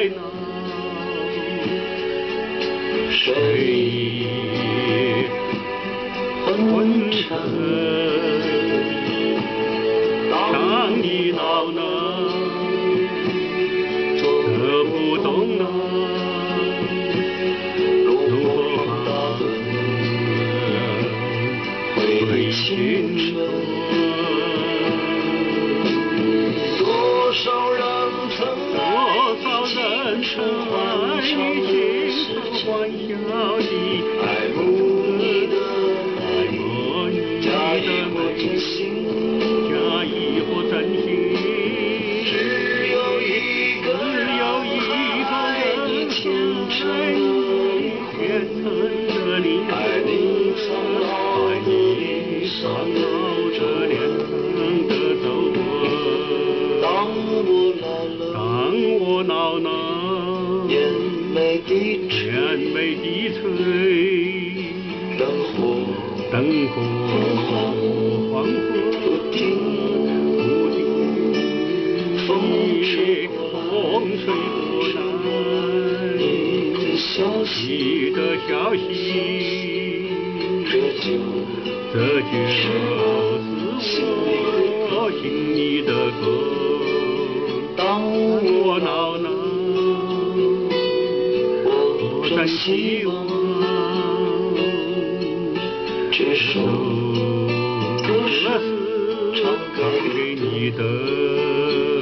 在闹，睡意昏沉。当你恼恼，得不动了，如何回青春？多少人曾爱你轻声欢笑的爱慕你的美心，假意或真心，只有一个人爱你虔诚的灵魂，爱你苍老着脸庞的皱纹。当我恼恼，眼眉低垂，灯火黄昏，不停，风吹过来，你的消息，这就是我心里的歌。当我恼恼，我真希望这首歌是唱给你的。